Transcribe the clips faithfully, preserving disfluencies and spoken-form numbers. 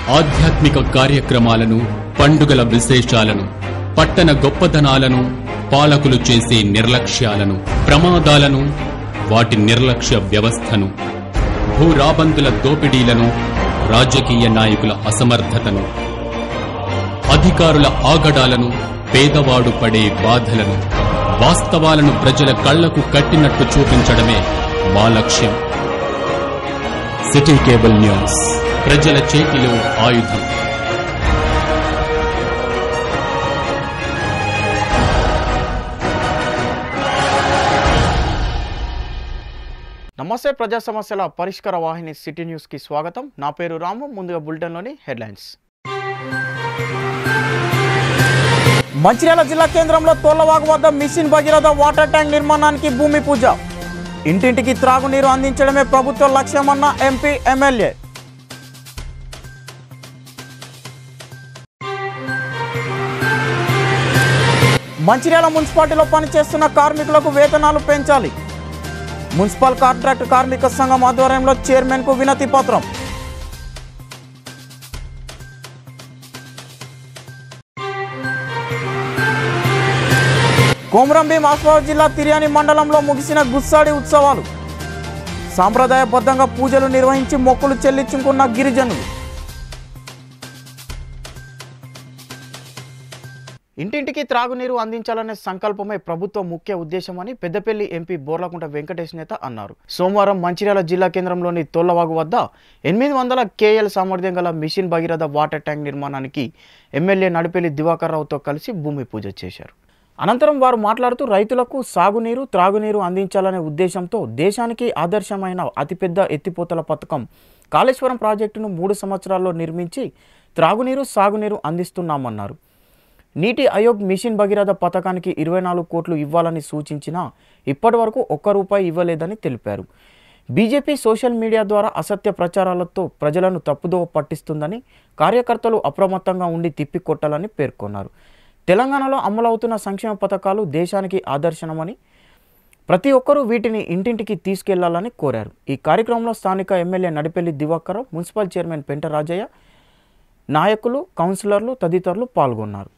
ఆధ్యాత్మిక కార్యక్రమాలను, పండుగల విశేషాలను, పట్టణ గొప్పదనాలను, పాలకులు చేసే నిర్లక్ష్యాలను, ప్రమాదాలను, వాటి నిర్లక్ష్య వ్యవస్థను, భూరాబందుల దోపిడీలను, రాజకీయ నాయకుల అసమర్థతను, అధికారుల ఆగడాలను, పేదవాడు పడే బాధలను, వాస్తవాలను ప్రజల కళ్లకు కట్టినట్టు చూపించడమే మా లక్ష్యం. సిటీ కేబుల్ న్యూస్, ప్రజల చేతిలో ఆయుధం. నమస్తే, ప్రజా సమస్యల పరిష్కార వాహిని సిటీ న్యూస్ కి స్వాగతం. నా పేరు రాము. ముందుగా బులెటిన్ లోని హెడ్లైన్స్. మంచిర్యాల జిల్లా కేంద్రంలో తోళ్లవాగు వద్ద మిషన్ భగీరథ వాటర్ ట్యాంక్ నిర్మాణానికి భూమి పూజ. ఇంటింటికి త్రాగునీరు అందించడమే ప్రభుత్వ లక్ష్యమన్న ఎంపీ, ఎమ్మెల్యే. మంచిర్యాల మున్సిపాలిటీలో పనిచేస్తున్న కార్మికులకు వేతనాలు పెంచాలి. మున్సిపల్ కాంట్రాక్ట్ కార్మిక సంఘం ఆధ్వర్యంలో చైర్మన్ కు వినతి పత్రం. కొమరంభీం ఆసిఫాబాద్ జిల్లా తిర్యాని మండలంలో ముగిసిన గుస్సాడి ఉత్సవాలు. సాంప్రదాయబద్ధంగా పూజలు నిర్వహించి మొక్కులు చెల్లించుకున్న గిరిజనులు. ఇంటింటికి త్రాగునీరు అందించాలనే సంకల్పమే ప్రభుత్వ ముఖ్య ఉద్దేశమని పెద్దపల్లి ఎంపీ బోర్లకుంట వెంకటేష్ నేత అన్నారు. సోమవారం మంచిర్యాల జిల్లా కేంద్రంలోని తోళ్లవాగు వద్ద ఎనిమిది వందల కేఎల్ సామర్థ్యం గల మిషన్ భగీరథ వాటర్ ట్యాంక్ నిర్మాణానికి ఎమ్మెల్యే నడిపెల్లి దివాకర్ రావుతో కలిసి భూమి పూజ చేశారు. అనంతరం వారు మాట్లాడుతూ రైతులకు సాగునీరు, త్రాగునీరు అందించాలనే ఉద్దేశంతో దేశానికి ఆదర్శమైన అతిపెద్ద ఎత్తిపోతల పథకం కాళేశ్వరం ప్రాజెక్టును మూడు సంవత్సరాల్లో నిర్మించి త్రాగునీరు, సాగునీరు అందిస్తున్నామన్నారు. నీటి ఆయోగ్ మిషన్ భగీరథ పథకానికి ఇరవై నాలుగు కోట్లు ఇవ్వాలని సూచించినా ఇప్పటి వరకు ఒక్క రూపాయి ఇవ్వలేదని తెలిపారు. బీజేపీ సోషల్ మీడియా ద్వారా అసత్య ప్రచారాలతో ప్రజలను తప్పుదోవ పట్టిస్తుందని, కార్యకర్తలు అప్రమత్తంగా ఉండి తిప్పికొట్టాలని పేర్కొన్నారు. తెలంగాణలో అమలవుతున్న సంక్షేమ పథకాలు దేశానికి ఆదర్శనమని, ప్రతి ఒక్కరూ వీటిని ఇంటింటికి తీసుకెళ్లాలని కోరారు. ఈ కార్యక్రమంలో స్థానిక MLA Nadipelli Diwakar, municipal chairman Penta Rajaiah, నాయకులు, కౌన్సిలర్లు తదితరులు పాల్గొన్నారు.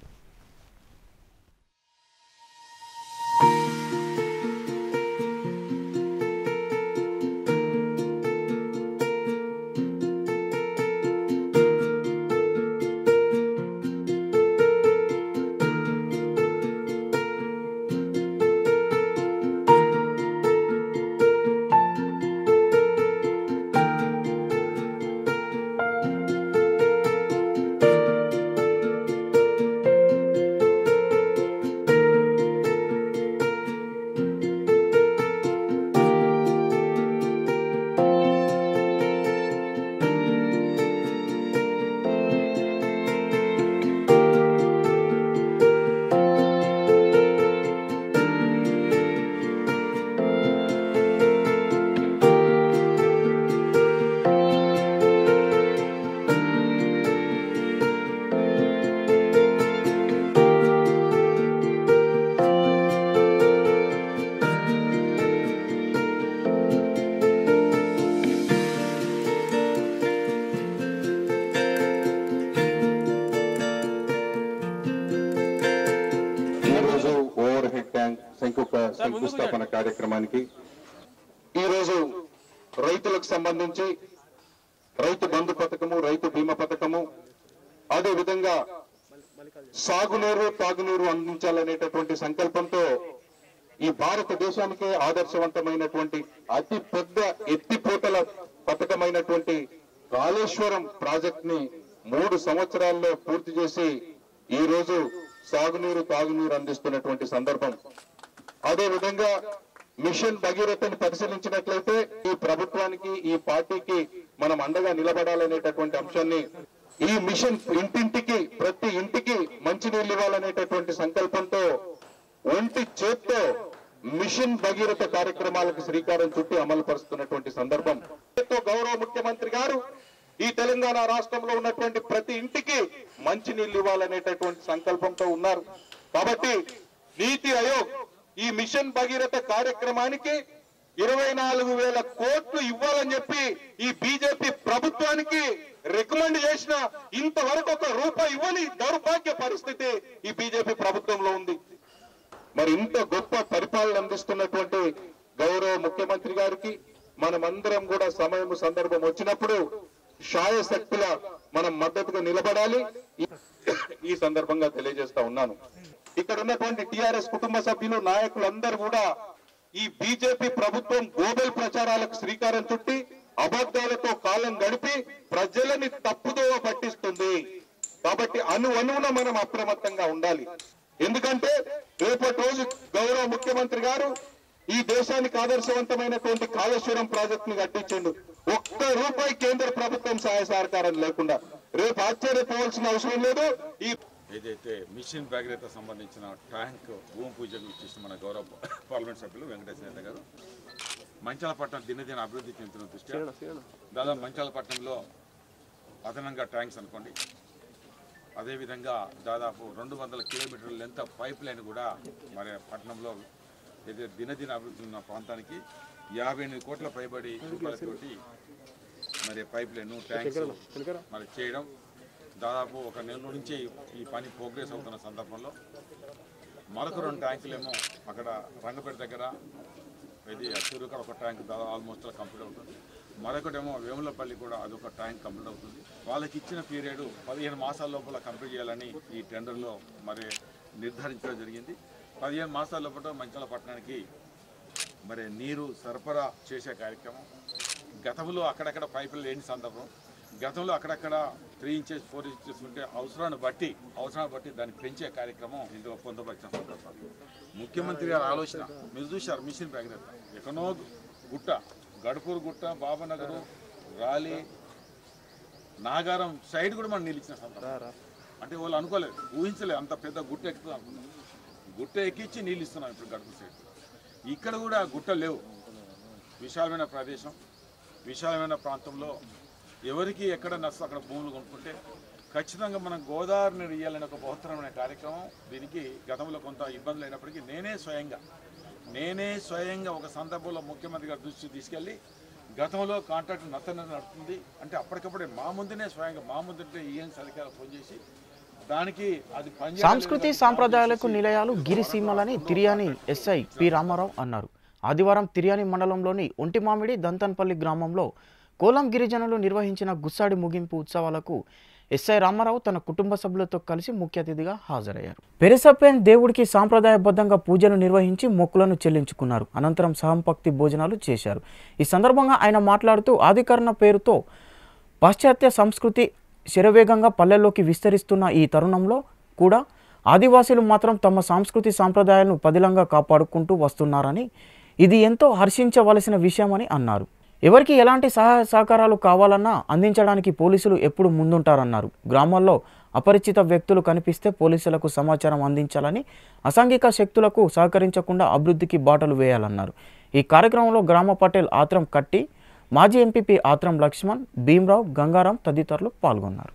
శంకుస్థాపన కార్యక్రమానికి ఈరోజు రైతులకు సంబంధించి రైతు బంధు పథకము, రైతు బీమా పథకము, అదే విధంగా సాగునీరు, తాగునీరు అందించాలనేటటువంటి సంకల్పంతో ఈ భారతదేశానికే ఆదర్శవంతమైనటువంటి అతి పెద్ద ఎత్తిపోతల పథకమైనటువంటి కాళేశ్వరం ప్రాజెక్ట్ ని మూడు సంవత్సరాల్లో పూర్తి చేసి ఈ రోజు సాగునీరు, తాగునీరు అందిస్తున్నటువంటి సందర్భం. అదే విధంగా మిషన్ భగీరథని పరిశీలించినట్లయితే ఈ ప్రభుత్వానికి, ఈ పార్టీకి మనం అండగా నిలబడాలనేటటువంటి అంశాన్ని, ఈ మిషన్ ఇంటింటికి, ప్రతి ఇంటికి మంచినీళ్ళు ఇవ్వాలనేటటువంటి సంకల్పంతో ఒంటి చేత్తో మిషన్ భగీరథ కార్యక్రమాలకు శ్రీకారం చుట్టి అమలు పరుస్తున్నటువంటి సందర్భం. గౌరవ ముఖ్యమంత్రి గారు ఈ తెలంగాణ రాష్ట్రంలో ఉన్నటువంటి ప్రతి ఇంటికి మంచినీళ్ళు ఇవ్వాలనేటటువంటి సంకల్పంతో ఉన్నారు. కాబట్టి నీతి ఆయోగ్ ఈ మిషన్ భగీరథ కార్యక్రమానికి ఇరవై నాలుగు వేల కోట్లు ఇవ్వాలని చెప్పి ఈ బీజేపీ ప్రభుత్వానికి రికమెండ్ చేసిన ఇంతవరకు ఒక రూపాయి ఇవ్వని దౌర్భాగ్య పరిస్థితి ఈ బీజేపీ ప్రభుత్వంలో ఉంది. మరి ఇంత గొప్ప పరిపాలన అందిస్తున్నటువంటి గౌరవ ముఖ్యమంత్రి గారికి మనమందరం కూడా సమయం సందర్భం వచ్చినప్పుడు శాయశక్తుల మనం మద్దతుగా నిలబడాలి. ఈ సందర్భంగా తెలియజేస్తా ఉన్నాను. ఇక్కడ ఉన్నటువంటి టిఆర్ఎస్ కుటుంబ సభ్యులు నాయకులందరూ కూడా ఈ బీజేపీ ప్రభుత్వం గోబెల్ ప్రచారాలకు శ్రీకారం చుట్టి అబద్ధాలతో కాలం గడిపి ప్రజలని తప్పుదోవ పట్టిస్తుంది. కాబట్టి అను అనువున మనం అప్రమత్తంగా ఉండాలి. ఎందుకంటే రేపటి రోజు గౌరవ ముఖ్యమంత్రి గారు ఈ దేశానికి ఆదర్శవంతమైనటువంటి కాళేశ్వరం ప్రాజెక్ట్ ని కట్టించండు. ఒక్క రూపాయి కేంద్ర ప్రభుత్వం సహాయ సహకారం లేకుండా రేపు ఆశ్చర్యపోవాల్సిన అవసరం లేదు. ఈ ఏదైతే మిషన్ భగీరథ సంబంధించిన ట్యాంక్ భూమి పూజకు ఇచ్చేసిన మన గౌరవ పార్లమెంట్ సభ్యులు వెంకటేశ్వర నేత గారు మంచాలపట్నం దినదిన అభివృద్ధి చెందుతున్న దృష్ట్యా దాదాపు మంచాలపట్నంలో అదనంగా ట్యాంక్స్ అనుకోండి, అదేవిధంగా దాదాపు రెండు వందల కిలోమీటర్ల లెంత్ పైప్ లైన్ కూడా మరి పట్టణంలో ఏదైతే దినదిన అభివృద్ధి ఉన్న ప్రాంతానికి యాభై ఎనిమిది కోట్ల పైబడి రూపాయలతోటి మరి పైప్ లైన్ ట్యాంక్స్ మరి చేయడం, దాదాపు ఒక నెల నుంచి ఈ పని ప్రోగ్రెస్ అవుతున్న సందర్భంలో మరొక రెండు ట్యాంకులేమో అక్కడ రంగపేట దగ్గర ఇది సూర్యకర ఒక ట్యాంక్ దాదాపు ఆల్మోస్ట్ కంప్లీట్ అవుతుంది, మరొకటేమో వేములపల్లి కూడా అదొక ట్యాంక్ కంప్లీట్ అవుతుంది. వాళ్ళకి ఇచ్చిన పీరియడ్ పదిహేను మాసాల లోపల కంప్లీట్ చేయాలని ఈ టెండర్లో మరి నిర్ధారించడం జరిగింది. పదిహేను మాసాల లోపల మంచాలపట్నానికి మరి నీరు సరఫరా చేసే కార్యక్రమం గతంలో అక్కడక్కడ పైపులు లేని సందర్భం, గతంలో అక్కడక్కడ త్రీ ఇంచెస్ ఫోర్ ఇంచెస్ ఉంటే అవసరాన్ని బట్టి అవసరాన్ని బట్టి దాన్ని పెంచే కార్యక్రమం ఇందులో పొందపరిచిన సందర్భాలు. ముఖ్యమంత్రి గారి ఆలోచన మీరు చూశారు. మిషన్ భగీరథ ఎక్కడో గుట్ట, గడుపూరు గుట్ట, బాబానగరు, రాలి, నాగారం సైడ్ కూడా మనం నీళ్ళు ఇచ్చిన సందర్భం. అంటే వాళ్ళు అనుకోలేదు, ఊహించలేదు అంత పెద్ద గుట్ట ఎక్కుతుంది అనుకున్నాం. గుట్ట ఎక్కించి నీళ్ళు ఇస్తున్నాం ఇప్పుడు గడుపు సైడ్. ఇక్కడ కూడా గుట్ట లేవు, విశాలమైన ప్రదేశం, విశాలమైన ప్రాంతంలో ఎవరికి ఎక్కడ నష్టం అక్కడ భూములు కొనుక్కుంటే ఖచ్చితంగా మనం గోదావరిని ఇయ్యాలని ఒక బహుత్తరమైన కార్యక్రమం. దీనికి గతంలో కొంత ఇబ్బందులు అయినప్పటికీ నేనే స్వయంగా నేనే స్వయంగా ఒక సందర్భంలో ముఖ్యమంత్రి గారి దృష్టికి తీసుకెళ్ళి గతంలో కాంట్రాక్ట్ నత్తన నడుతుంది అంటే అప్పటికప్పుడే మా ముందునే స్వయంగా మా ముందుంటే ఈఎన్స్ అధికారులు ఫోన్ చేసి దానికి అది సంస్కృతి సాంప్రదాయాలకు నిలయాలు గిరిసీమలని తిర్యాని ఎస్ఐ పి రామారావు అన్నారు. ఆదివారం తిర్యాని మండలంలోని ఒంటిమామిడి దంతన్పల్లి గ్రామంలో కోలం గిరిజనులు నిర్వహించిన గుస్సాడి ముగింపు ఉత్సవాలకు ఎస్ఐ రామారావు తన కుటుంబ సభ్యులతో కలిసి ముఖ్య అతిథిగా హాజరయ్యారు. పెరసప్పేన్ దేవుడికి సాంప్రదాయబద్ధంగా పూజలు నిర్వహించి మొక్కులను చెల్లించుకున్నారు. అనంతరం సహంపక్తి భోజనాలు చేశారు. ఈ సందర్భంగా ఆయన మాట్లాడుతూ ఆదికరణ పేరుతో పాశ్చాత్య సంస్కృతి శరవేగంగా పల్లెల్లోకి విస్తరిస్తున్న ఈ తరుణంలో కూడా ఆదివాసీలు మాత్రం తమ సంస్కృతి సాంప్రదాయాలను పదిలంగా కాపాడుకుంటూ వస్తున్నారని, ఇది ఎంతో హర్షించవలసిన విషయమని అన్నారు. ఎవరికి ఎలాంటి సహాయ సహకారాలు కావాలన్నా అందించడానికి పోలీసులు ఎప్పుడు ముందుంటారన్నారు. గ్రామాల్లో అపరిచిత వ్యక్తులు కనిపిస్తే పోలీసులకు సమాచారం అందించాలని, అసాంఘిక శక్తులకు సహకరించకుండా అభివృద్ధికి బాటలు వేయాలన్నారు. ఈ కార్యక్రమంలో గ్రామ పటేల్ ఆత్రం కట్టి, మాజీ ఎంపీపీ ఆత్రం లక్ష్మణ్, భీమరావు, గంగారాం తదితరులు పాల్గొన్నారు.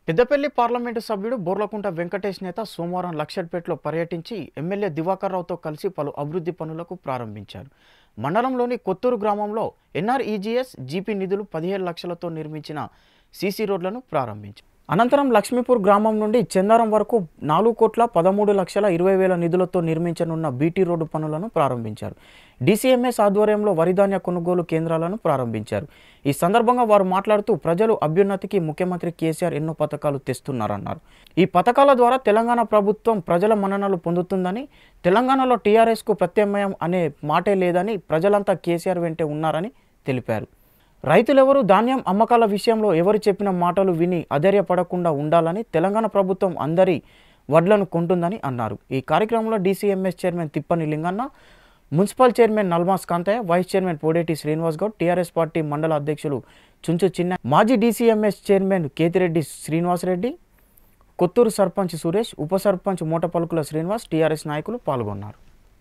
పెద్దపల్లి పార్లమెంటు సభ్యుడు బోర్లకుంట వెంకటేష్ నేత సోమవారం లక్షట్పేటలో పర్యటించి ఎమ్మెల్యే దివాకర్ రావుతో కలిసి పలు అభివృద్ధి పనులకు ప్రారంభించారు. మండలంలోని కొత్తూరు గ్రామంలో ఎన్ఆర్ఈజీఎస్ జీపీ నిధులు పదిహేడు లక్షలతో నిర్మించిన సీసీ రోడ్లను ప్రారంభించారు. అనంతరం లక్ష్మీపూర్ గ్రామం నుండి చందారం వరకు నాలుగు కోట్ల పదమూడు లక్షల ఇరవై వేల నిధులతో నిర్మించనున్న బీటీ రోడ్డు పనులను ప్రారంభించారు. డీసీఎంఎస్ ఆధ్వర్యంలో వరిధాన్య కొనుగోలు కేంద్రాలను ప్రారంభించారు. ఈ సందర్భంగా వారు మాట్లాడుతూ ప్రజలు అభ్యున్నతికి ముఖ్యమంత్రి కేసీఆర్ ఎన్నో పథకాలు తెస్తున్నారన్నారు. ఈ పథకాల ద్వారా తెలంగాణ ప్రభుత్వం ప్రజల మన్ననలు పొందుతుందని, తెలంగాణలో టీఆర్ఎస్కు ప్రత్యామ్నాయం అనే మాటే లేదని, ప్రజలంతా కేసీఆర్ వెంటే ఉన్నారని తెలిపారు. రైతులెవరూ ధాన్యం అమ్మకాల విషయంలో ఎవరు చెప్పిన మాటలు విని అధైర్యపడకుండా ఉండాలని, తెలంగాణ ప్రభుత్వం అందరి వడ్లను కొంటుందని అన్నారు. ఈ కార్యక్రమంలో DCMS chairman Tippani Linganna, municipal chairman Nalmas Kantaiah, vice chairman Podeti Srinivas Goud, TRS party మండల అధ్యక్షులు చుంచు చిన్న, మాజీ డీసీఎంఎస్ చైర్మన్ కేతిరెడ్డి శ్రీనివాసరెడ్డి, కొత్తూరు సర్పంచ్ సురేష్, ఉప సర్పంచ్ మూటపలుకుల శ్రీనివాస్, టీఆర్ఎస్ నాయకులు పాల్గొన్నారు.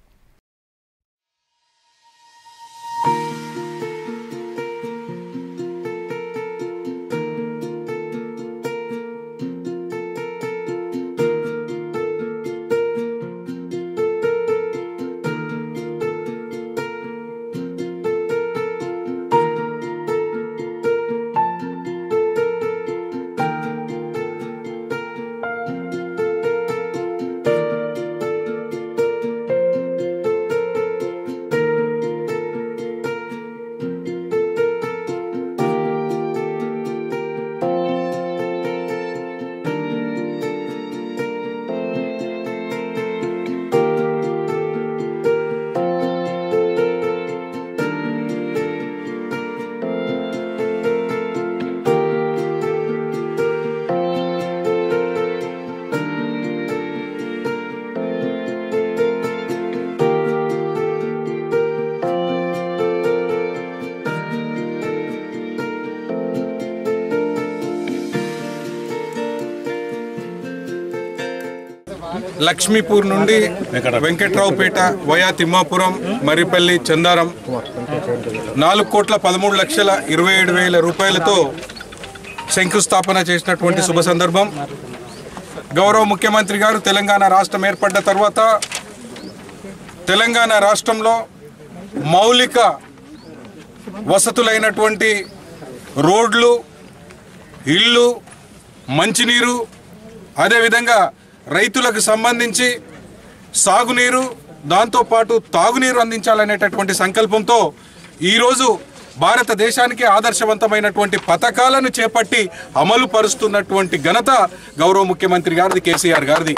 లక్ష్మీపూర్ నుండి వెంకట్రావుపేట వయా తిమ్మాపురం మరిపల్లి చందారం నాలుగు కోట్ల పదమూడు లక్షల ఇరవై ఏడు వేల రూపాయలతో శంకుస్థాపన చేసినటువంటి శుభ సందర్భం. గౌరవ ముఖ్యమంత్రి గారు తెలంగాణ రాష్ట్రం ఏర్పడ్డ తర్వాత తెలంగాణ రాష్ట్రంలో మౌలిక వసతులైనటువంటి రోడ్లు, ఇళ్ళు, మంచినీరు, అదేవిధంగా రైతులకు సంబంధించి సాగునీరు, దాంతోపాటు తాగునీరు అందించాలనేటటువంటి సంకల్పంతో ఈరోజు భారతదేశానికి ఆదర్శవంతమైనటువంటి పథకాలను చేపట్టి అమలు పరుస్తున్నటువంటి ఘనత గౌరవ ముఖ్యమంత్రి గారిది, కేసీఆర్ గారిది.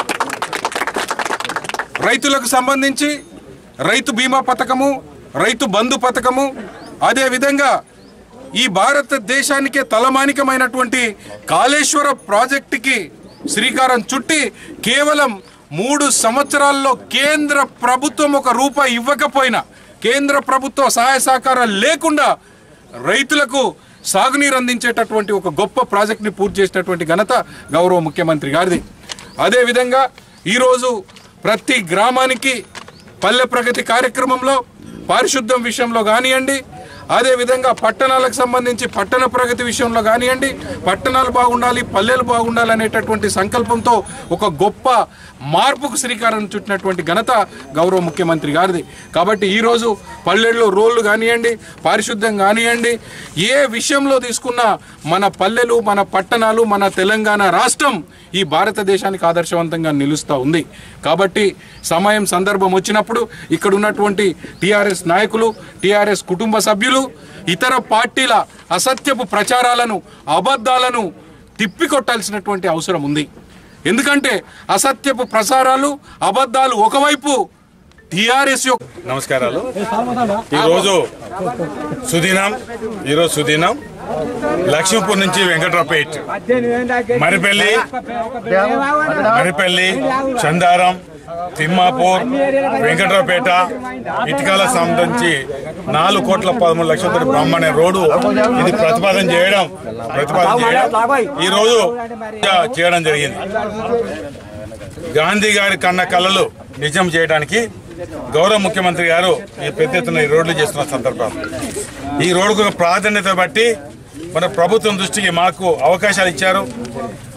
రైతులకు సంబంధించి రైతు బీమా పథకము, రైతు బంధు పథకము, అదేవిధంగా ఈ భారతదేశానికే తలమానికమైనటువంటి కాళేశ్వర ప్రాజెక్టుకి శ్రీకారం చుట్టి కేవలం మూడు సంవత్సరాల్లో కేంద్ర ప్రభుత్వం ఒక రూపాయి ఇవ్వకపోయినా, కేంద్ర ప్రభుత్వ సహాయ సహకారాలు లేకుండా రైతులకు సాగునీరు అందించేటటువంటి ఒక గొప్ప ప్రాజెక్ట్ని పూర్తి చేసినటువంటి ఘనత గౌరవ ముఖ్యమంత్రి గారిది. అదేవిధంగా ఈరోజు ప్రతి గ్రామానికి పల్లె ప్రగతి కార్యక్రమంలో పారిశుద్ధ్యం విషయంలో కానివ్వండి, అదేవిధంగా పట్టణాలకు సంబంధించి పట్టణ ప్రగతి విషయంలో కానివ్వండి, పట్టణాలు బాగుండాలి, పల్లెలు బాగుండాలి అనేటటువంటి సంకల్పంతో ఒక గొప్ప మార్పుకు శ్రీకారం చుట్టినటువంటి ఘనత గౌరవ ముఖ్యమంత్రి గారిది. కాబట్టి ఈరోజు పల్లెల్లో రోడ్లు కానివ్వండి, పారిశుద్ధ్యం కానివ్వండి, ఏ విషయంలో తీసుకున్నా మన పల్లెలు, మన పట్టణాలు, మన తెలంగాణ రాష్ట్రం ఈ భారతదేశానికి ఆదర్శవంతంగా నిలుస్తూ ఉంది. కాబట్టి సమయం సందర్భం వచ్చినప్పుడు ఇక్కడ ఉన్నటువంటి టీఆర్ఎస్ నాయకులు, టీఆర్ఎస్ కుటుంబ సభ్యులు ఇతర పార్టీల అసత్యపు ప్రచారాలను, అబద్ధాలను తిప్పికొట్టాల్సినటువంటి అవసరం ఉంది. ఎందుకంటే అసత్యపు ప్రసారాలు, అబద్ధాలు ఒకవైపు, టీఆర్ఎస్ యొక్క నమస్కారాలు. ఈరోజు సుదినం ఈరోజు సుదినం లక్ష్మీపూర్ నుంచి వెంకట్రావుపేట, మరిపల్లి మరిపల్లి చందారం, తిమ్మాపూర్, వెంకట్రావుపేట, ఇటుకాల సంబంధించి నాలుగు కోట్ల పదమూడు లక్షల బ్రహ్మాండ రోడ్డు ఇది ప్రతిపాదన చేయడం ప్రతిపాదన చేయడం ఈరోజు చేయడం జరిగింది. గాంధీ గారి కన్న కళలు నిజం చేయడానికి గౌరవ ముఖ్యమంత్రి గారు ఈ పెద్ద ఎత్తున ఈ రోడ్లు చేస్తున్న సందర్భం, ఈ రోడ్డుకు ప్రాధాన్యత బట్టి మన ప్రభుత్వం దృష్టికి మాకు అవకాశాలు ఇచ్చారు.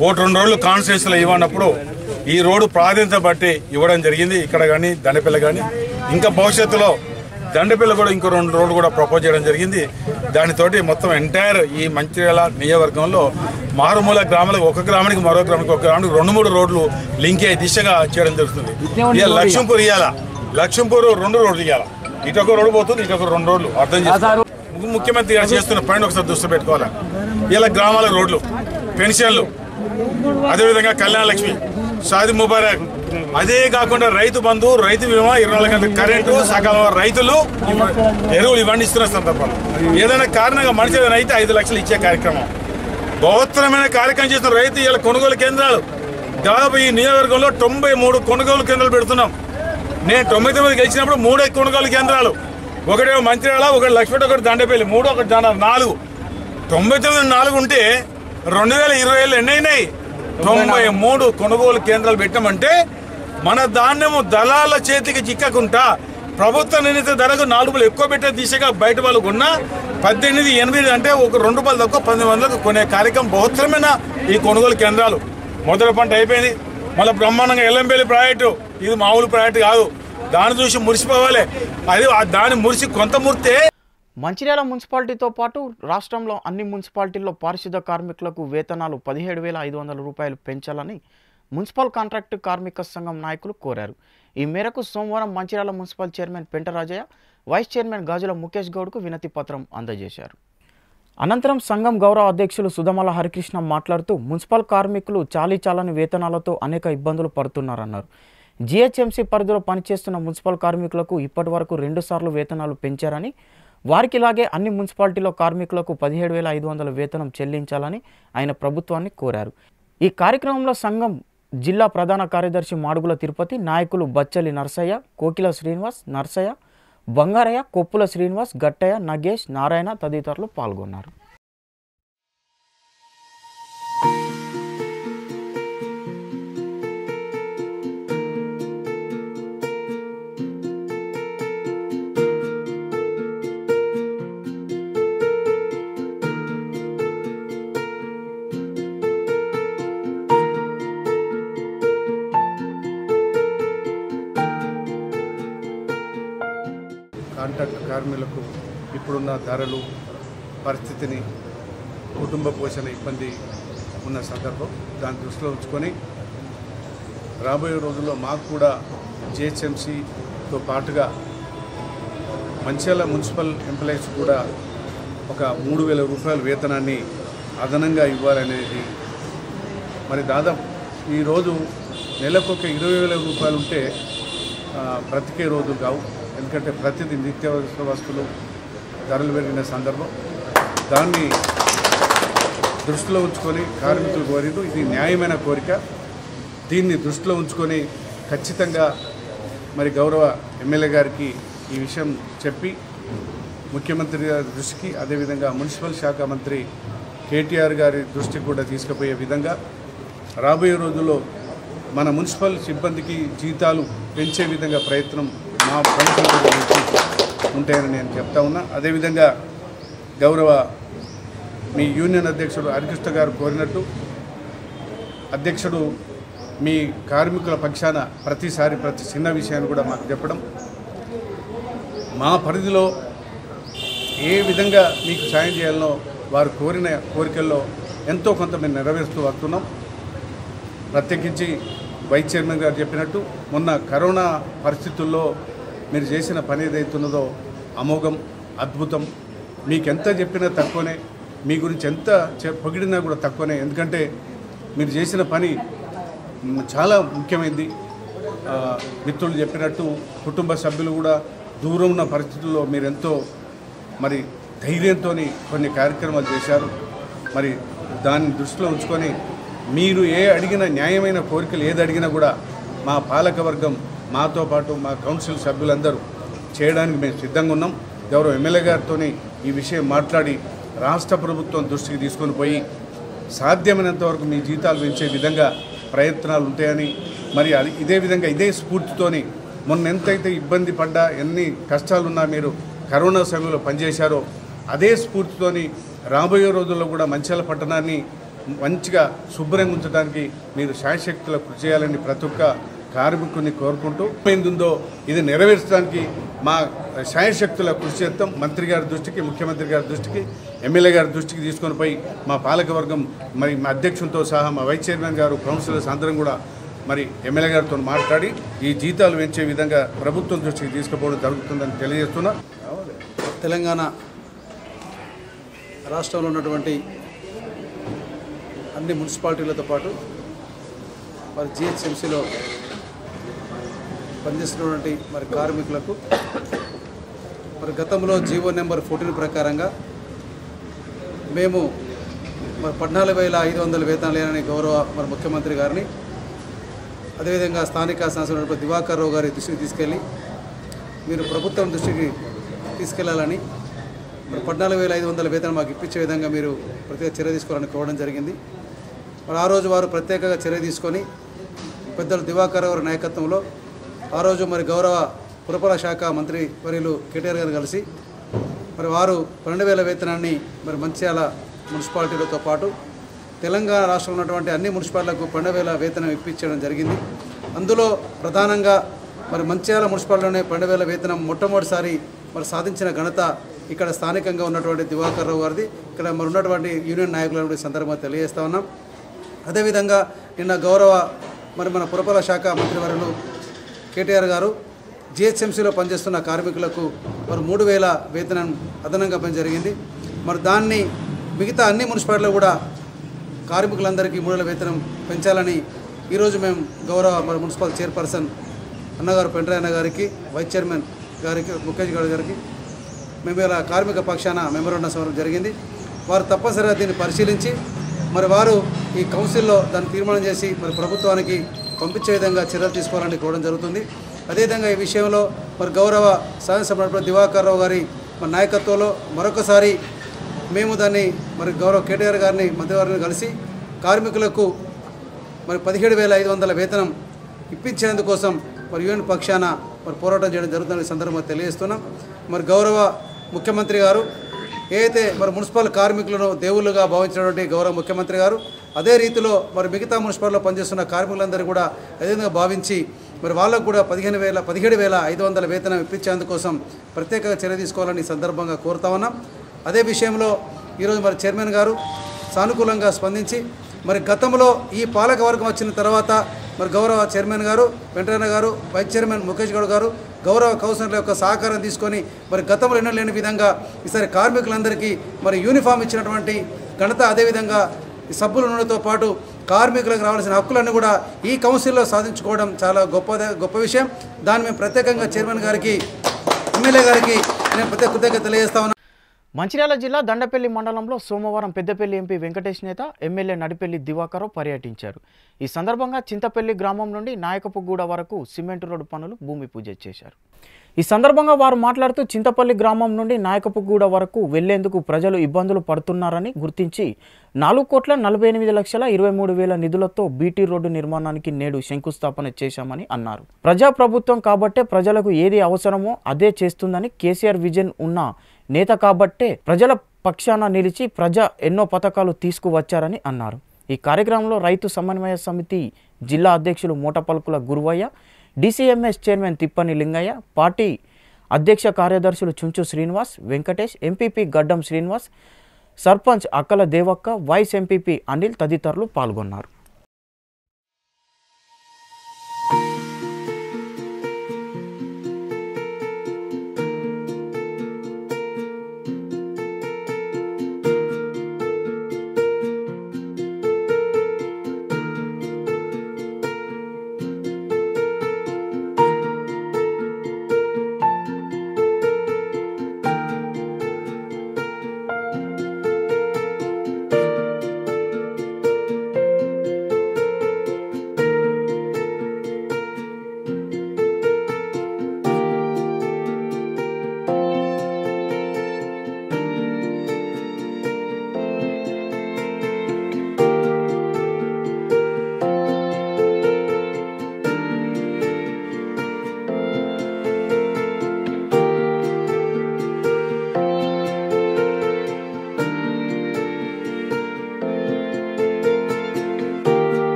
ఒకటి రెండు రోజులు కాన్స్టిట్యూన్సీలో ఇవ్వనప్పుడు ఈ రోడ్డు ప్రాధాన్యత బట్టి ఇవ్వడం జరిగింది. ఇక్కడ కానీ దండపల్లి కానీ ఇంకా భవిష్యత్తులో దండపల్లి కూడా ఇంకో రెండు రోడ్లు కూడా ప్రపోజ్ చేయడం జరిగింది. దానితోటి మొత్తం ఎంటైర్ ఈ మంచిర్యాల నియోజకవర్గంలో మారుమూల గ్రామాలకు ఒక గ్రామానికి మరో గ్రామానికి ఒక గ్రామానికి రెండు మూడు రోడ్లు లింక్ అయ్యే దిశగా చేయడం జరుగుతుంది. ఇక లక్ష్మీపూర్ ఇవ్వాల లక్ష్మీపూర్ రెండు రోడ్లు ఇవ్వాలి. ఇటొక రోడ్డు పోతుంది, ఇటొక రెండు రోడ్లు. అర్థం చేస్తారు ముఖ్యమంత్రి గారు చేస్తున్న పైన ఒకసారి దృష్టి పెట్టుకోవాలి. ఇలా గ్రామాల రోడ్లు, పెన్షన్లు, అదేవిధంగా కళ్యాణ లక్ష్మి, షాది ముబారక్, అదే కాకుండా రైతు బంధు, రైతు బీమా, ఇరవై నాలుగు గంటల కరెంటు, సకాలం రైతులు ఎరువులు ఇవన్నీ ఇస్తున్న సందర్భాలు ఏదైనా కారణంగా మనిషి ఏదైనా అయితే ఐదు లక్షలు ఇచ్చే కార్యక్రమం బహుత్తరమైన కార్యక్రమం చేస్తున్న రైతు ఇలా కొనుగోలు కేంద్రాలు దాదాపు ఈ నియోజకవర్గంలో తొంభై మూడు కొనుగోలు కేంద్రాలు పెడుతున్నాం. నేను తొంభై తొమ్మిది గెలిచినప్పుడు మూడే కొనుగోలు కేంద్రాలు, ఒకటే మంచిర్యాల, ఒకటి లక్ష్మీ, ఒకటి దండపల్లి, మూడు ఒకటి దాని నాలుగు. తొంభై తొమ్మిది నాలుగు ఉంటే రెండు వేల ఇరవై ఏళ్ళు ఎన్ని అయినాయి? తొంభై మూడు కొనుగోలు కేంద్రాలు పెట్టామంటే మన ధాన్యము దళాల చేతికి చిక్కకుండా ప్రభుత్వ నిర్ణీత ధరకు నాలుగు రూపాయలు ఎక్కువ పెట్టే దిశగా బయట వాళ్ళు కొన్నా పద్దెనిమిది ఎనిమిది అంటే ఒక రెండు రూపాయలు తక్కువ పద్దెనిమిది వందలకు కొనే కార్యక్రమం బహుత్తరమైన ఈ కొనుగోలు కేంద్రాలు. మొదటి పంట అయిపోయింది, మళ్ళీ బ్రహ్మాండంగా ఎల్లంపల్లి ప్రాజెక్టు, ఇది మామూలు ప్రాజెక్టు కాదు. దాన్ని చూసి మురిసిపోవాలి. అది దాని మురిసి కొంత మురితే. మంచిర్యాల మున్సిపాలిటీతో పాటు రాష్ట్రంలో అన్ని మున్సిపాలిటీల్లో పారిశుద్ధ కార్మికులకు వేతనాలు పదిహేడు వేల ఐదు వందల రూపాయలు పెంచాలని మున్సిపల్ కాంట్రాక్టు కార్మిక సంఘం నాయకులు కోరారు. ఈ మేరకు సోమవారం Mancherial municipal chairman Pentarajaiah, vice chairman Gajula Mukesh గౌడ్కు వినతి పత్రం అందజేశారు. అనంతరం సంఘం గౌరవ అధ్యక్షులు సుధమల హరికృష్ణ మాట్లాడుతూ మున్సిపల్ కార్మికులు చాలీ చాలని వేతనాలతో అనేక ఇబ్బందులు పడుతున్నారన్నారు. జీహెచ్ఎంసీ పరిధిలో పనిచేస్తున్న మున్సిపల్ కార్మికులకు ఇప్పటి వరకు రెండు సార్లు వేతనాలు పెంచారని, వారికి ఇలాగే అన్ని మున్సిపాలిటీలో కార్మికులకు పదిహేడు వేల ఐదు వందల వేతనం చెల్లించాలని ఆయన ప్రభుత్వాన్ని కోరారు. ఈ కార్యక్రమంలో సంఘం జిల్లా ప్రధాన కార్యదర్శి మాడుగుల తిరుపతి, నాయకులు బచ్చలి నర్సయ్య, కోకిల శ్రీనివాస్, నర్సయ్య, బంగారయ్య, కొప్పుల శ్రీనివాస్, గట్టయ్య, నగేష్, నారాయణ తదితరులు పాల్గొన్నారు. కాంట్రాక్ట్ కార్మికులకు ఇప్పుడున్న ధరలు, పరిస్థితిని, కుటుంబ పోషణ ఇబ్బంది ఉన్న సందర్భం దాన్ని దృష్టిలో ఉంచుకొని రాబోయే రోజుల్లో మాకు కూడా జిహెచ్ఎంసీతో పాటుగా మంచిర్యాల మున్సిపల్ ఎంప్లాయీస్ కూడా ఒక మూడు వేల రూపాయల వేతనాన్ని అదనంగా ఇవ్వాలనేది. మరి దాదాపు ఈరోజు నెలకు ఒక ఇరవై వేల రూపాయలు ఉంటే బ్రతికే రోజులు కావు. ఎందుకంటే ప్రతిదీ నిత్యావసర వస్తువులు ధరలు పెరిగిన సందర్భం దాన్ని దృష్టిలో ఉంచుకొని కార్మికులు కోరిరు. ఇది న్యాయమైన కోరిక. దీన్ని దృష్టిలో ఉంచుకొని ఖచ్చితంగా మరి గౌరవ ఎమ్మెల్యే గారికి ఈ విషయం చెప్పి ముఖ్యమంత్రి గారి దృష్టికి, అదేవిధంగా మున్సిపల్ శాఖ మంత్రి కేటీఆర్ గారి దృష్టికి కూడా తీసుకుపోయే విధంగా రాబోయే రోజుల్లో మన మున్సిపల్ సిబ్బందికి జీతాలు పెంచే విధంగా ప్రయత్నం మా ప్రభుత్వం నుంచి ఉంటాయని నేను చెప్తా ఉన్నా. అదేవిధంగా గౌరవ మీ యూనియన్ అధ్యక్షుడు హరికృష్ణ గారు కోరినట్టు అధ్యక్షుడు మీ కార్మికుల పక్షాన ప్రతిసారి ప్రతి చిన్న విషయాన్ని కూడా మాకు చెప్పడం, మా పరిధిలో ఏ విధంగా మీకు సాయం చేయాలనో వారు కోరిన కోరికల్లో ఎంతో కొంత మేము నెరవేరుస్తూ వస్తున్నాం. ప్రత్యేకించి వైస్ చైర్మన్ గారు చెప్పినట్టు మొన్న కరోనా పరిస్థితుల్లో మీరు చేసిన పని ఏదైతున్నదో అమోఘం, అద్భుతం. మీకు ఎంత చెప్పినా తక్కువనే, మీ గురించి ఎంత పొగిడినా కూడా తక్కువనే. ఎందుకంటే మీరు చేసిన పని చాలా ముఖ్యమైనది. మిత్రులు చెప్పినట్టు కుటుంబ సభ్యులు కూడా దూరం ఉన్న పరిస్థితుల్లో మీరు ఎంతో మరి ధైర్యంతో కొన్ని కార్యక్రమాలు చేశారు. మరి దాన్ని దృష్టిలో ఉంచుకొని మీరు ఏ అడిగిన న్యాయమైన కోరికలు ఏది అడిగినా కూడా మా పాలకవర్గం మాతో పాటు మా కౌన్సిల్ సభ్యులందరూ చేయడానికి మేము సిద్ధంగా ఉన్నాం. గౌరవ ఎమ్మెల్యే గారితో ఈ విషయం మాట్లాడి రాష్ట్ర ప్రభుత్వం దృష్టికి తీసుకొని పోయి సాధ్యమైనంత వరకు మీ జీతాలు పెంచే విధంగా ప్రయత్నాలు ఉంటాయని, మరి అది ఇదే విధంగా ఇదే స్ఫూర్తితోని మొన్న ఎంతైతే ఇబ్బంది పడ్డా, ఎన్ని కష్టాలున్నా మీరు కరోనా సమయంలో పనిచేశారో అదే స్ఫూర్తితోని రాబోయే రోజుల్లో కూడా మంచిర్యాల పట్టణాన్ని మంచిగా శుభ్రంగా ఉంచడానికి మీరు శాయశక్తుల కృషి చేయాలని ప్రతి ఒక్క కార్మికుని కోరుకుంటూ ఏందుందో ఇది నెరవేర్చడానికి మా శాయశక్తుల కృషి చేస్తాం. మంత్రి గారి దృష్టికి, ముఖ్యమంత్రి గారి దృష్టికి, ఎమ్మెల్యే గారి దృష్టికి తీసుకొని పోయి మా పాలకవర్గం మరి మా అధ్యక్షులతో సహా మా వైస్ చైర్మన్ గారు, కౌన్సిలర్స్ అందరం కూడా మరి ఎమ్మెల్యే గారితో మాట్లాడి ఈ జీతాలు పెంచే విధంగా ప్రభుత్వం దృష్టికి తీసుకుపోవడం జరుగుతుందని తెలియజేస్తున్నా. తెలంగాణ రాష్ట్రంలో ఉన్నటువంటి అన్ని మున్సిపాలిటీలతో పాటు మరి జిహెచ్ఎంసీలో పనిచేస్తున్నటువంటి మరి కార్మికులకు మరి గతంలో జీవో నెంబర్ ఫోర్టీన్ ప్రకారంగా మేము మరి పద్నాలుగు వేల ఐదు వందల వేతనాలు లేనని గౌరవ మరి ముఖ్యమంత్రి గారిని, అదేవిధంగా స్థానిక శాసనసభ్యుడు దివాకర్ రావు గారి దృష్టికి తీసుకెళ్ళి మీరు ప్రభుత్వం దృష్టికి తీసుకెళ్లాలని, మరి పద్నాలుగు వేల ఐదు వందల వేతనం మాకు ఇప్పించే విధంగా మీరు ప్రత్యేక చర్య తీసుకోవాలని కోరడం జరిగింది. మరి ఆ రోజు వారు ప్రత్యేకంగా చర్య తీసుకొని పెద్దలు దివాకర్ రావు నాయకత్వంలో ఆ రోజు మరి గౌరవ పురపాలక శాఖ మంత్రి వర్యులు కేటీఆర్ గారు కలిసి మరి వారు పన్నెండు వేల వేతనాన్ని మరి మంచిర్యాల మున్సిపాలిటీలతో పాటు తెలంగాణ రాష్ట్రంలో ఉన్నటువంటి అన్ని మున్సిపాలిటీలకు పన్నెండు వేల వేతనం ఇప్పించడం జరిగింది. అందులో ప్రధానంగా మరి మంచిర్యాల మున్సిపాలిటీలోనే పన్నెండు వేల వేతనం మొట్టమొదటిసారి మరి సాధించిన ఘనత ఇక్కడ స్థానికంగా ఉన్నటువంటి దివాకర్ రావు గారిది. ఇక్కడ మరి ఉన్నటువంటి యూనియన్ నాయకులను సందర్భంగా తెలియజేస్తా ఉన్నాం. అదేవిధంగా నిన్న గౌరవ మరి మన పురపాలక శాఖ మంత్రివర్యులు కేటీఆర్ గారు జిహెచ్ఎంసీలో పనిచేస్తున్న కార్మికులకు మరి మూడు వేల వేతనం అదనంగా పని జరిగింది. మరి దాన్ని మిగతా అన్ని మున్సిపాలిటీలో కూడా కార్మికులందరికీ మూడు వేల వేతనం పెంచాలని ఈరోజు మేము గౌరవ మరి మున్సిపల్ చైర్పర్సన్ అన్నగారు పెండ్రయ్య అన్న గారికి, వైస్ చైర్మన్ గారికి, ముఖేష్ గౌడ్ గారికి మేము ఇలా కార్మిక పక్షాన మెమోరాండం సమర్పణ జరిగింది. వారు తప్పనిసరిగా దీన్ని పరిశీలించి మరి వారు ఈ కౌన్సిల్లో దాన్ని తీర్మానం చేసి మరి ప్రభుత్వానికి పంపించే విధంగా చర్యలు తీసుకోవాలని కోరడం జరుగుతుంది. అదేవిధంగా ఈ విషయంలో మరి గౌరవ శాసనసభ్యుడు దివాకర్ రావు గారి మరి నాయకత్వంలో మరొకసారి మేము దాన్ని మరి గౌరవ కేటీఆర్ గారిని మంత్రివారిని కలిసి కార్మికులకు మరి పదిహేడు వేల ఐదు వందల వేతనం ఇప్పించేందుకోసం మరి యూనియన్ పక్షాన మరి పోరాటం చేయడం జరుగుతుందని సందర్భంగా తెలియజేస్తున్నాం. మరి గౌరవ ముఖ్యమంత్రి గారు ఏదైతే మరి మున్సిపల్ కార్మికులను దేవుళ్ళుగా భావించినటువంటి గౌరవ ముఖ్యమంత్రి గారు అదే రీతిలో మరి మిగతా మున్సిపాలిటీలో పనిచేస్తున్న కార్మికులందరూ కూడా అదేవిధంగా భావించి మరి వాళ్ళకు కూడా పదిహేను వేల పదిహేడు వేల ఐదు వందల వేతనం ఇప్పించేందుకోసం ప్రత్యేకంగా చర్య తీసుకోవాలని సందర్భంగా కోరుతా ఉన్నాం. అదే విషయంలో ఈరోజు మరి చైర్మన్ గారు సానుకూలంగా స్పందించి మరి గతంలో ఈ పాలక వర్గం వచ్చిన తర్వాత మరి గౌరవ చైర్మన్ గారు వెంకటరమణ గారు, వైస్ చైర్మన్ ముఖేష్ గౌడ్ గారు, గౌరవ కౌన్సిలర్ల యొక్క సహకారం తీసుకొని మరి గతంలో ఎన్నో లేని విధంగా ఈసారి కార్మికులందరికీ మరి యూనిఫామ్ ఇచ్చినటువంటి ఘనత, అదేవిధంగా ఈ సబ్బుల నూనెతో పాటు కార్మికులకు రావాల్సిన హక్కులన్నీ కూడా ఈ కౌన్సిల్లో సాధించుకోవడం చాలా గొప్ప గొప్ప విషయం. దాన్ని మేము ప్రత్యేకంగా చైర్మన్ గారికి, ఎమ్మెల్యే గారికి నేను ప్రత్యేక కృతజ్ఞత తెలియజేస్తా ఉన్నాను. మంచిర్యాల జిల్లా దండపల్లి మండలంలో సోమవారం పెద్దపల్లి ఎంపీ వెంకటేష్ నేత, ఎమ్మెల్యే నడిపెల్లి దివాకర్ పర్యటించారు. ఈ సందర్భంగా చింతపల్లి గ్రామం నుండి నాయకపుగూడ వరకు సిమెంట్ రోడ్డు పనులు భూమి పూజ చేశారు. ఈ సందర్భంగా వారు మాట్లాడుతూ చింతపల్లి గ్రామం నుండి నాయకపుగూడ వరకు వెళ్లేందుకు ప్రజలు ఇబ్బందులు పడుతున్నారని గుర్తించి నాలుగు కోట్ల నలభై ఎనిమిది లక్షల ఇరవై మూడు వేల నిధులతో బీటీ రోడ్డు నిర్మాణానికి నేడు శంకుస్థాపన చేశామని అన్నారు. ప్రజాప్రభుత్వం కాబట్టే ప్రజలకు ఏది అవసరమో అదే చేస్తుందని, కేసీఆర్ విజన్ ఉన్న నేత కాబట్టే ప్రజల పక్షాన నిలిచి ప్రజా ఎన్నో పథకాలు తీసుకువచ్చారని అన్నారు. ఈ కార్యక్రమంలో రైతు సమన్వయ సమితి జిల్లా అధ్యక్షులు Mutapalukula Guruvaiah, DCMS chairman Tippani Lingaiah, party అధ్యక్ష కార్యదర్శులు చుంచు శ్రీనివాస్, వెంకటేష్, ఎంపీపీ గడ్డం శ్రీనివాస్, సర్పంచ్ అక్కల దేవక్క, వైస్ ఎంపీపీ అనిల్ తదితరులు పాల్గొన్నారు.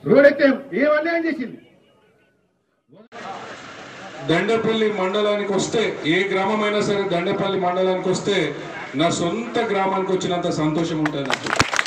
రోడ్ ఎక్కాం, ఏం అన్యాయం చేసింది? దండపల్లి మండలానికి వస్తే, ఏ గ్రామమైనా సరే దండపల్లి మండలానికి వస్తే నా సొంత గ్రామానికి వచ్చినంత సంతోషం ఉంటుంది నాకు.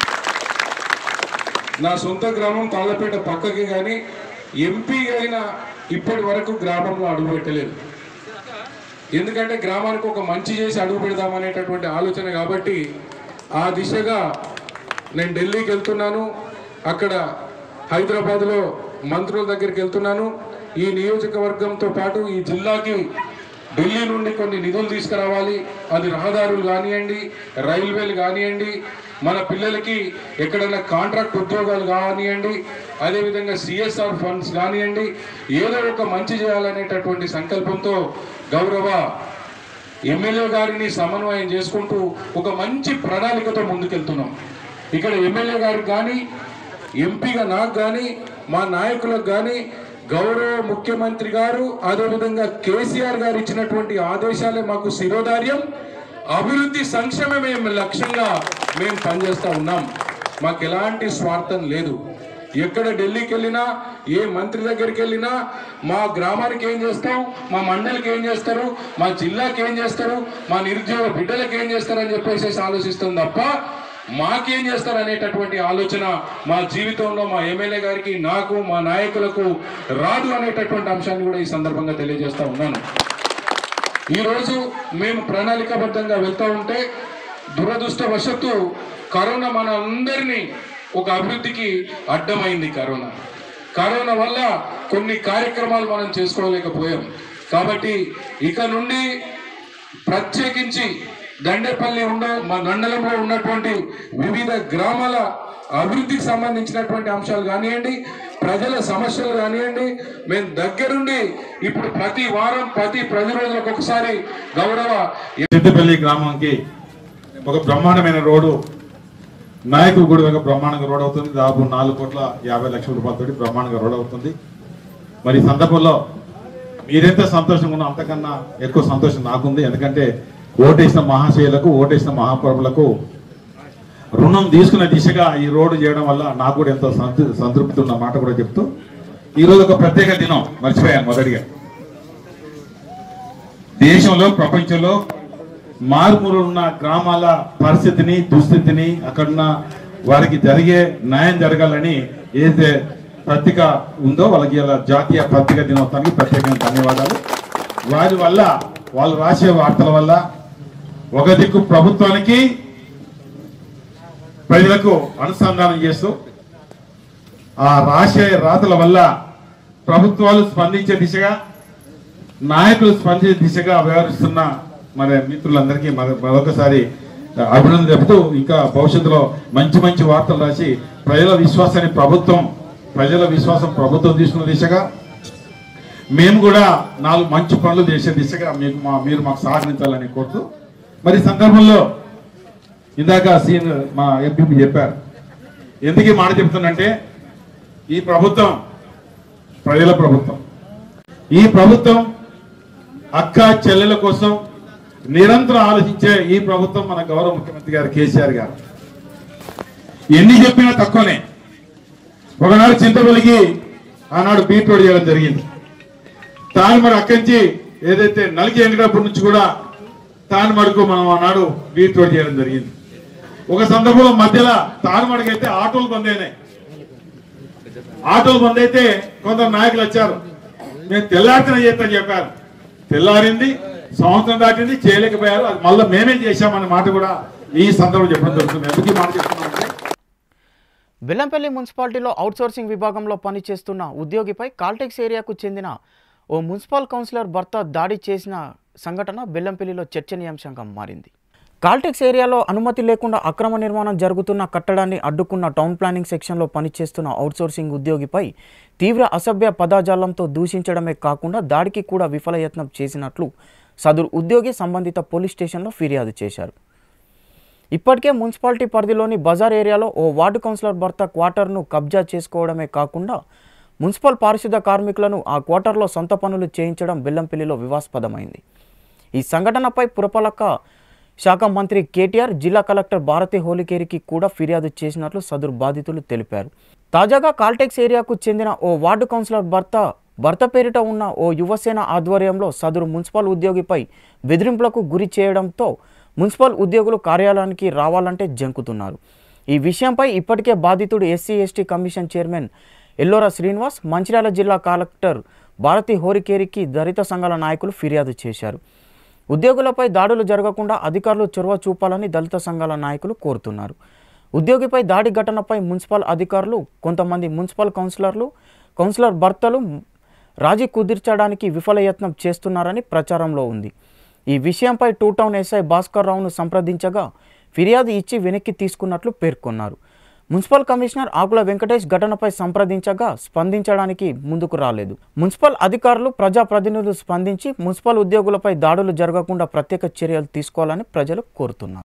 నా సొంత గ్రామం తాళ్ళపేట పక్కకి కానీ ఎంపీ అయినా ఇప్పటి వరకు గ్రామంలో అడుగు పెట్టలేదు. ఎందుకంటే గ్రామానికి ఒక మంచి చేసి అడుగు పెడదామనేటటువంటి ఆలోచన కాబట్టి ఆ దిశగా నేను ఢిల్లీకి వెళ్తున్నాను. అక్కడ హైదరాబాద్లో మంత్రుల దగ్గరికి వెళ్తున్నాను. ఈ నియోజకవర్గంతో పాటు ఈ జిల్లాకి ఢిల్లీ నుండి కొన్ని నిధులు తీసుకురావాలి. అది రహదారులు కానివ్వండి, రైల్వేలు కానివ్వండి, మన పిల్లలకి ఎక్కడైనా కాంట్రాక్ట్ ఉద్యోగాలు కానివ్వండి, అదేవిధంగా సిఎస్ఆర్ ఫండ్స్ కానివ్వండి, ఏదో ఒక మంచి చేయాలనేటటువంటి సంకల్పంతో గౌరవ ఎమ్మెల్యే గారిని సమన్వయం చేసుకుంటూ ఒక మంచి ప్రణాళికతో ముందుకెళ్తున్నాం. ఇక్కడ ఎమ్మెల్యే గారికి కానీ, ఎంపీగా నాకు కానీ, మా నాయకులకు కానీ గౌరవ ముఖ్యమంత్రి గారు అదేవిధంగా కేసీఆర్ గారు ఇచ్చినటువంటి ఆదేశాలే మాకు శిరోధార్యం. అభివృద్ధి సంక్షేమమే లక్ష్యంగా మేము పనిచేస్తూ ఉన్నాం. మాకు ఎలాంటి స్వార్థం లేదు. ఎక్కడ ఢిల్లీకి వెళ్ళినా, ఏ మంత్రి దగ్గరికి వెళ్ళినా మా గ్రామానికి ఏం చేస్తాం, మా మండలికి ఏం చేస్తారు, మా జిల్లాకి ఏం చేస్తారు, మా నిరుద్యోగ బిడ్డలకు ఏం చేస్తారు అని చెప్పేసి ఆలోచిస్తుంది తప్ప మాకేం చేస్తారు అనేటటువంటి ఆలోచన మా జీవితంలో మా ఎమ్మెల్యే గారికి, నాకు, మా నాయకులకు రాదు అనేటటువంటి అంశాన్ని కూడా ఈ సందర్భంగా తెలియజేస్తా ఉన్నాను. ఈరోజు మేము ప్రణాళికాబద్ధంగా వెళ్తూ ఉంటే దురదృష్టవశత్తు కరోనా మన అందరినీ ఒక అభివృద్ధికి అడ్డమైంది. కరోనా కరోనా వల్ల కొన్ని కార్యక్రమాలు మనం చేసుకోలేకపోయాం. కాబట్టి ఇక నుండి ప్రత్యేకించి దండేపల్లి ఉన్న మా మండలంలో ఉన్నటువంటి వివిధ గ్రామాల అభివృద్ధికి సంబంధించినటువంటి అంశాలు కానివ్వండి, ప్రజల సమస్యలు కానివ్వండి, మేము దగ్గరుండి ఇప్పుడు ప్రతి వారం ప్రతి పది రోజులకు ఒకసారి గౌరవ సిద్దిపల్లి గ్రామానికి ఒక బ్రహ్మాండమైన రోడ్డు, నాయకుడు గుడి ఒక బ్రహ్మాండంగా రోడ్ అవుతుంది. దాదాపు నాలుగు కోట్ల యాభై లక్షల రూపాయలతోటి బ్రహ్మాండంగా రోడ్ అవుతుంది. మరి ఈ సందర్భంలో మీరెంత సంతోషంగా ఉన్నా అంతకన్నా ఎక్కువ సంతోషం నాకుంది. ఎందుకంటే ఓటేసిన మహాశయులకు, ఓటేసిన మహాప్రభులకు రుణం తీసుకునే దిశగా ఈ రోడ్డు చేయడం వల్ల నాకు కూడా ఎంతో సంతృప్తి ఉన్న మాట కూడా చెప్తూ, ఈరోజు ఒక ప్రత్యేక దినం మర్చిపోయాను. మొదటిగా దేశంలో, ప్రపంచంలో మారుమూల ఉన్న గ్రామాల పరిస్థితిని, దుస్థితిని, అక్కడున్న వారికి జరిగే న్యాయం జరగాలని ఏదైతే పత్రిక ఉందో వాళ్ళకి ఇలా జాతీయ పత్రిక దినోత్సవానికి ప్రత్యేకంగా ధన్యవాదాలు. వారి వల్ల, వాళ్ళు రాసే వార్తల వల్ల ఒక దిక్కు ప్రభుత్వానికి, ప్రజలకు అనుసంధానం చేస్తూ ఆ రాసే రాతల వల్ల ప్రభుత్వాలు స్పందించే దిశగా, నాయకులు స్పందించే దిశగా వ్యవహరిస్తున్న మన మిత్రులందరికీ మరొకసారి అభినందన చెబుతూ, ఇంకా భవిష్యత్తులో మంచి మంచి వార్తలు రాసి ప్రజల విశ్వాసాన్ని ప్రభుత్వం ప్రజల విశ్వాసం ప్రభుత్వం తీసుకున్న దిశగా మేము కూడా నాలుగు మంచి పనులు చేసే దిశగా మీకు మా మీరు మాకు సహకరించాలని కోరుతూ, మరి సందర్భంలో ఇందాక సీన్ మా ఎంపీ చెప్పారు. ఎందుకు ఈ మాట చెప్తున్నంటే, ఈ ప్రభుత్వం ప్రజల ప్రభుత్వం. ఈ ప్రభుత్వం అక్క చెల్లెల కోసం నిరంతరం ఆలోచించే ఈ ప్రభుత్వం మన గౌరవ ముఖ్యమంత్రి గారు కేసీఆర్ గారు. ఎన్ని చెప్పినా తక్కువనే. ఒకనాడు చింతపల్లికి ఆనాడు బీట్ రోడ్ చేయడం జరిగింది. తాను మరి అక్కడి నుంచి ఏదైతే నలిగి వెంకటాపురం నుంచి కూడా తానుమడుకు మనం ఆనాడు బీట్ రోడ్ చేయడం జరిగింది. ఒక సందర్భంలో మధ్యలో తానుమడుకు అయితే ఆటోలు బంద్ అయినాయి. ఆటోలు బంద్ అయితే కొందరు నాయకులు వచ్చారు, మేము తెల్లారితేనే చేస్తామని చెప్పారు. తెల్లారింది, సంవత్సరం దాటింది, చేయలేకపోయారు. అది మళ్ళీ మేమేం చేశామనే మాట కూడా ఈ సందర్భంలో చెప్పడం జరుగుతుంది. ఎందుకు ఈ మాట చెప్తున్నామంటే, బెల్లంపల్లి మున్సిపాలిటీలో అవుట్సోర్సింగ్ విభాగంలో పనిచేస్తున్న ఉద్యోగిపై కాల్టెక్స్ ఏరియాకు చెందిన ఓ మున్సిపల్ కౌన్సిలర్ భర్త దాడి చేసిన సంఘటన బెల్లంపల్లిలో చర్చనీయాంశంగా మారింది. కాల్టెక్స్ ఏరియాలో అనుమతి లేకుండా అక్రమ నిర్మాణం జరుగుతున్న కట్టడాన్ని అడ్డుకున్న టౌన్ ప్లానింగ్ సెక్షన్లో పనిచేస్తున్న అవుట్సోర్సింగ్ ఉద్యోగిపై తీవ్ర అసభ్య పదజాలంతో దూషించడమే కాకుండా దాడికి కూడా విఫలయత్నం చేసినట్లు సదరు ఉద్యోగి సంబంధిత పోలీస్ స్టేషన్లో ఫిర్యాదు చేశారు. ఇప్పటికే మున్సిపాలిటీ పరిధిలోని బజార్ ఏరియాలో ఓ వార్డు కౌన్సిలర్ భర్త క్వార్టర్ను కబ్జా చేసుకోవడమే కాకుండా మున్సిపల్ పారిశుద్ధ కార్మికులను ఆ క్వార్టర్లో సొంత పనులు చేయించడం బెల్లంపల్లిలో వివాదాస్పదమైంది. ఈ సంఘటనపై పురపాలక శాఖ మంత్రి కేటీఆర్ జిల్లా కలెక్టర్ భారతి హోలికేరికి కూడా ఫిర్యాదు చేసినట్లు సదరు బాధితులు తెలిపారు. తాజాగా కాల్టెక్స్ ఏరియాకు చెందిన ఓ వార్డు కౌన్సిలర్ భర్త భర్త పేరిట ఉన్న ఓ యువసేన ఆధ్వర్యంలో సదరు మున్సిపల్ ఉద్యోగిపై బెదిరింపులకు గురి చేయడంతో మున్సిపల్ ఉద్యోగులు కార్యాలయానికి రావాలంటే జంకుతున్నారు. ఈ విషయంపై ఇప్పటికే బాధితుడు SC ST commission chairman Ellora Srinivas, Mancherial జిల్లా కలెక్టర్ భారతి హోరికేరికి దళిత సంఘాల నాయకులు ఫిర్యాదు చేశారు. ఉద్యోగులపై దాడులు జరగకుండా అధికారులు చొరవ చూపాలని దళిత సంఘాల నాయకులు కోరుతున్నారు. ఉద్యోగిపై దాడి ఘటనపై మున్సిపల్ అధికారులు, కొంతమంది మున్సిపల్ కౌన్సిలర్లు, కౌన్సిలర్ భర్తలు రాజీ కుదిర్చడానికి విఫలయత్నం చేస్తున్నారని ప్రచారంలో ఉంది. ఈ విషయంపై టూ టౌన్ ఎస్ఐ భాస్కర్ రావును సంప్రదించగా ఫిర్యాదు ఇచ్చి వెనక్కి తీసుకున్నట్లు పేర్కొన్నారు. మున్సిపల్ కమిషనర్ ఆకుల వెంకటేష్ ఘటనపై సంప్రదించగా స్పందించడానికి ముందుకు రాలేదు. మున్సిపల్ అధికారులు, ప్రజాప్రతినిధులు స్పందించి మున్సిపల్ ఉద్యోగులపై దాడులు జరగకుండా ప్రత్యేక చర్యలు తీసుకోవాలని ప్రజలు కోరుతున్నారు.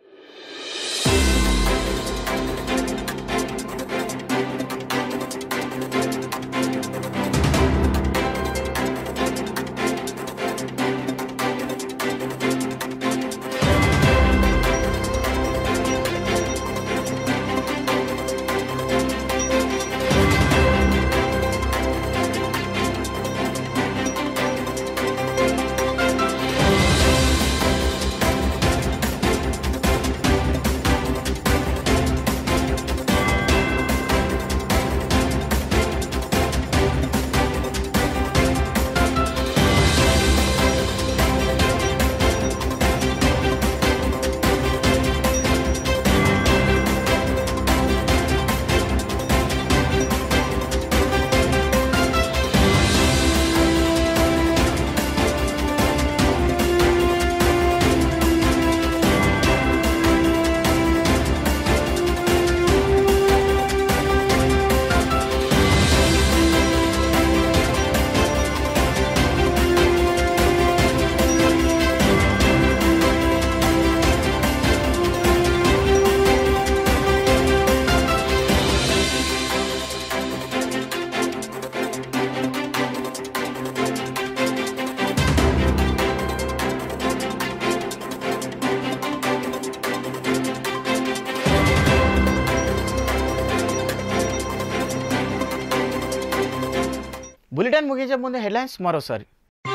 బులెటిన్ ముగించే ముందు హెడ్లైన్స్ మరోసారి.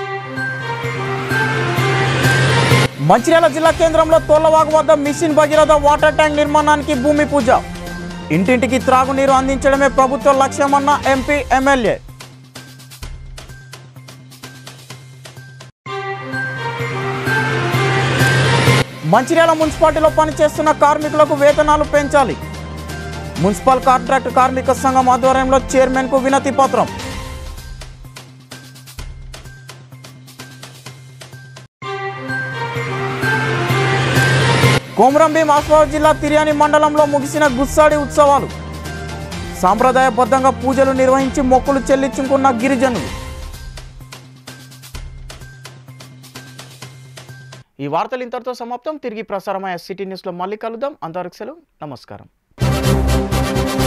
మంచిర్యాల జిల్లా కేంద్రంలో తోళ్లవాగు వద్ద మిషన్ భగీరథ వాటర్ ట్యాంక్ నిర్మాణానికి భూమి పూజ. ఇంటింటికి త్రాగునీరు అందించడమే ప్రభుత్వ లక్ష్యమన్న ఎంపీ, ఎమ్మెల్యే. మంచిర్యాల మున్సిపాలిటీలో పనిచేస్తున్న కార్మికులకు వేతనాలు పెంచాలి. మున్సిపల్ కాంట్రాక్ట్ కార్మిక సంఘం ఆధ్వర్యంలో చైర్మన్కు వినతి పత్రం. కొమరంభీం ఆసిఫాబాద్ జిల్లా తిర్యాని మండలంలో ముగిసిన గుస్సాడి ఉత్సవాలు. సాంప్రదాయబద్ధంగా పూజలు నిర్వహించి మొక్కులు చెల్లించుకున్న గిరిజనులు. ఈ వార్తలు ఇంతటితో సమాప్తం. తిరిగి ప్రసారమయ్యే సిటీ న్యూస్లో మళ్ళీ కలుద్దాం. అంతవరకు సెలవు. నమస్కారం.